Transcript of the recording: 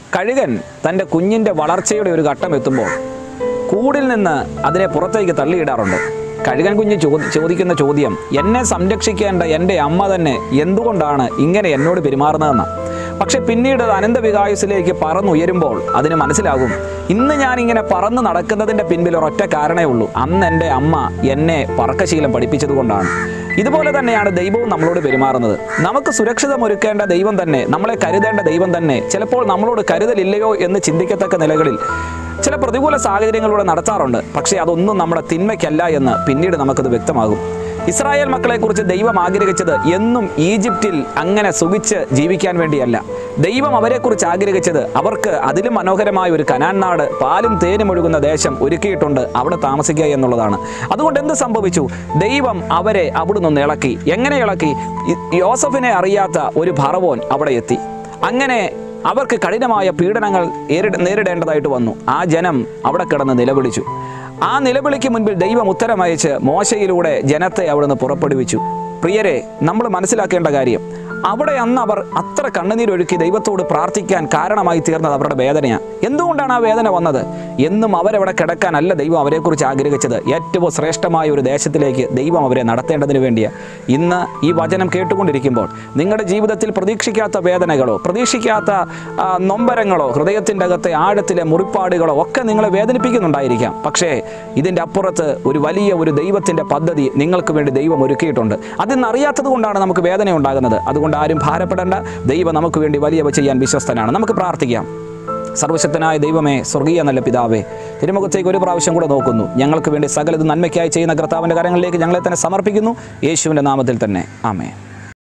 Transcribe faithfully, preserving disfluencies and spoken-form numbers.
കഴുകൻ തൻ്റെ കുഞ്ഞിൻ്റെ വളർച്ചയുടെ ഒരു ഘട്ടം എത്തുമ്പോൾ കൂടിൽ നിന്ന് അതിനെ പുറത്തേക്ക് തള്ളിയിടാറുണ്ട്. കഴുകൻ കുഞ്ഞ് ചോദി ചോദിക്കുന്ന ചോദ്യം, എന്നെ സംരക്ഷിക്കേണ്ട എൻ്റെ അമ്മ തന്നെ എന്തുകൊണ്ടാണ് ഇങ്ങനെ എന്നോട് പെരുമാറുന്നതെന്ന്. പക്ഷെ പിന്നീട് അനന്തവികായുസിലേക്ക് പറന്നുയരുമ്പോൾ അതിന് മനസ്സിലാകും, ഇന്ന് ഞാനിങ്ങനെ പറന്ന് നടക്കുന്നതിൻ്റെ പിൻപിൽ ഒരൊറ്റ കാരണമേ ഉള്ളൂ, അന്ന് എൻ്റെ അമ്മ എന്നെ പറക്കശീലം പഠിപ്പിച്ചത് കൊണ്ടാണ്. ഇതുപോലെ തന്നെയാണ് ദൈവവും നമ്മളോട് പെരുമാറുന്നത്. നമുക്ക് സുരക്ഷിതമൊരുക്കേണ്ട ദൈവം തന്നെ, നമ്മളെ കരുതേണ്ട ദൈവം തന്നെ ചിലപ്പോൾ നമ്മളോട് കരുതലില്ലയോ എന്ന് ചിന്തിക്കത്തക്ക നിലകളിൽ ചില പ്രതികൂല സാഹചര്യങ്ങളിലൂടെ നടത്താറുണ്ട്. പക്ഷേ അതൊന്നും നമ്മുടെ തിന്മയ്ക്കല്ല എന്ന് പിന്നീട് നമുക്കത് വ്യക്തമാകും. ഇസ്രായേൽ മക്കളെക്കുറിച്ച് ദൈവം ആഗ്രഹിച്ചത് എന്നും ഈജിപ്തിൽ അങ്ങനെ സുഖിച്ച് ജീവിക്കാൻ വേണ്ടിയല്ല. ദൈവം അവരെക്കുറിച്ച് ആഗ്രഹിച്ചത് അവർക്ക് അതിലും മനോഹരമായ ഒരു കനാൻ നാട്, പാലും തേനും ഒഴുകുന്ന ദേശം ഒരുക്കിയിട്ടുണ്ട്, അവിടെ താമസിക്കുക എന്നുള്ളതാണ്. അതുകൊണ്ട് എന്ത് സംഭവിച്ചു? ദൈവം അവരെ അവിടുന്ന് ഇളക്കി. എങ്ങനെ ഇളക്കി? യോസഫിനെ അറിയാത്ത ഒരു ഫറവോൻ അവിടെ എത്തി. അങ്ങനെ അവർക്ക് കഠിനമായ പീഡനങ്ങൾ നേരിടേണ്ടതായിട്ട് വന്നു. ആ ജനം അവിടെ കിടന്ന് നിലവിളിച്ചു. ആ നിലവിളിക്ക് മുൻപിൽ ദൈവം ഉത്തരമയച്ച് മോശയിലൂടെ ജനത്തെ അവിടുന്ന് പുറപ്പെടുവിച്ചു. പ്രിയരെ, നമ്മൾ മനസ്സിലാക്കേണ്ട കാര്യം, അവിടെ അന്ന് അവർ അത്ര കണ്ണുനീരൊഴുക്കി ദൈവത്തോട് പ്രാർത്ഥിക്കാൻ കാരണമായി തീർന്നത് അവരുടെ വേദനയാണ്. എന്തുകൊണ്ടാണ് ആ വേദന വന്നത്? എന്നും അവരവിടെ കിടക്കാനല്ല ദൈവം അവരെക്കുറിച്ച് ആഗ്രഹിച്ചത്. ഏറ്റവും ശ്രേഷ്ഠമായ ഒരു ദേശത്തിലേക്ക് ദൈവം അവരെ നടത്തേണ്ടതിന് വേണ്ടിയാണ്. ഇന്ന് ഈ വചനം കേട്ടുകൊണ്ടിരിക്കുമ്പോൾ നിങ്ങളുടെ ജീവിതത്തിൽ പ്രതീക്ഷിക്കാത്ത വേദനകളോ പ്രതീക്ഷിക്കാത്ത നൊമ്പരങ്ങളോ ഹൃദയത്തിൻ്റെ അകത്തെ ആഴത്തിലെ മുറിപ്പാടുകളോ ഒക്കെ നിങ്ങളെ വേദനിപ്പിക്കുന്നുണ്ടായിരിക്കാം. പക്ഷേ ഇതിൻ്റെ അപ്പുറത്ത് ഒരു വലിയ ഒരു ദൈവത്തിൻ്റെ പദ്ധതി നിങ്ങൾക്ക് വേണ്ടി ദൈവം ഒരുക്കിയിട്ടുണ്ട്. അതിന്നറിയാത്തത് കൊണ്ടാണ് നമുക്ക് വേദന ഉണ്ടാകുന്നത്. അതുകൊണ്ട് ആരും ഭാരപ്പെടേണ്ട. ദൈവം നമുക്ക് വേണ്ടി വലിയവ ചെയ്യാൻ വിശ്വസ്തനാണ്. നമുക്ക് പ്രാർത്ഥിക്കാം. സർവശക്തനായ ദൈവമേ, സ്വർഗീയ നല്ല പിതാവേ, തിരുമുഖത്തേക്ക് ഒരു പ്രാവശ്യം കൂടെ നോക്കുന്നു. ഞങ്ങൾക്ക് വേണ്ടി സകലത് നന്മയ്ക്കായി ചെയ്യുന്ന കർത്താവിൻ്റെ കരങ്ങളിലേക്ക് ഞങ്ങളെ തന്നെ സമർപ്പിക്കുന്നു. യേശുവിൻ്റെ നാമത്തിൽ തന്നെ, ആമേൻ.